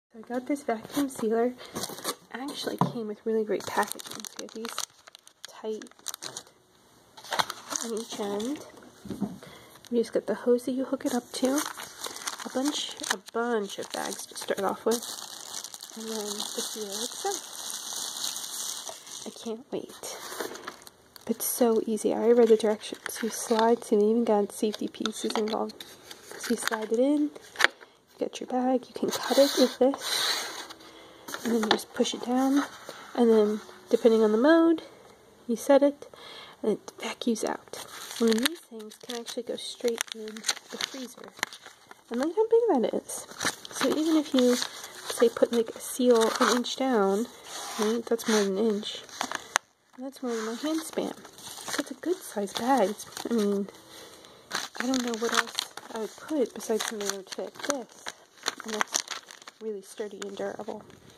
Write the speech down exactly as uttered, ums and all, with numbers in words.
So I got this vacuum sealer. It actually came with really great packaging. So you have these tight on each end. You just got the hose that you hook it up to, a bunch, a bunch of bags to start off with, and then the sealer itself. I can't wait. It's so easy. I already read the directions. You slide, so you even got safety pieces involved. So you slide it in, you get your bag, you can cut it with this, and then you just push it down, and then depending on the mode, you set it, and it vacuums out. And then these things can actually go straight in the freezer. And look how big that is. So even if you, say, put like a seal an inch down, right, that's more than an inch. That's more than my hand span. So it's a good sized bag. I mean, I don't know what else I would put besides something that would fit this. And that's really sturdy and durable.